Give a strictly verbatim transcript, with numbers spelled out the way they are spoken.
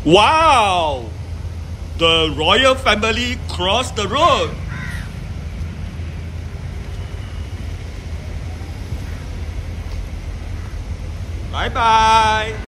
Wow! The royal family crossed the road. Bye bye.